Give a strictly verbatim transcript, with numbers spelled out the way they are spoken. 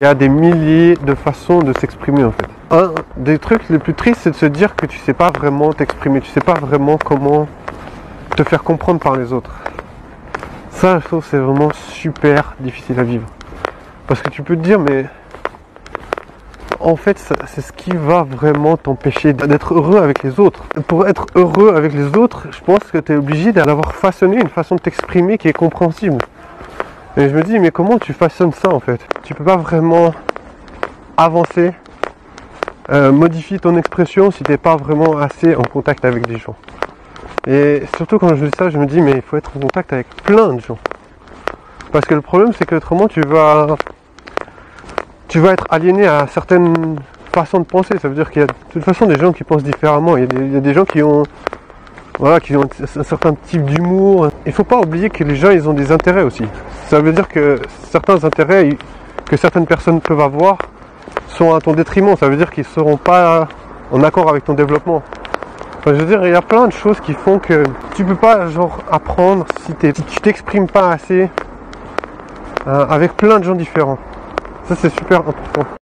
Il y a des milliers de façons de s'exprimer en fait. Un des trucs les plus tristes, c'est de se dire que tu sais pas vraiment t'exprimer, tu sais pas vraiment comment te faire comprendre par les autres. Ça, je trouve, c'est vraiment super difficile à vivre. Parce que tu peux te dire, mais en fait, c'est ce qui va vraiment t'empêcher d'être heureux avec les autres. Pour être heureux avec les autres, je pense que tu es obligé d'avoir façonné une façon de t'exprimer qui est compréhensible. Et je me dis, mais comment tu façonnes ça en fait? Tu peux pas vraiment avancer, euh, modifier ton expression si tu n'es pas vraiment assez en contact avec des gens. Et surtout quand je dis ça, je me dis, mais il faut être en contact avec plein de gens. Parce que le problème, c'est que autrement, tu vas, tu vas être aliéné à certaines façons de penser. Ça veut dire qu'il y a de toute façon des gens qui pensent différemment. Il y a des, il y a des gens qui ont, voilà, qui ont un certain type d'humour. Il ne faut pas oublier que les gens, ils ont des intérêts aussi. Ça veut dire que certains intérêts que certaines personnes peuvent avoir sont à ton détriment. Ça veut dire qu'ils ne seront pas en accord avec ton développement. Enfin, je veux dire, il y a plein de choses qui font que tu peux pas genre apprendre si, si tu t'exprimes pas assez euh, avec plein de gens différents. Ça, c'est super important.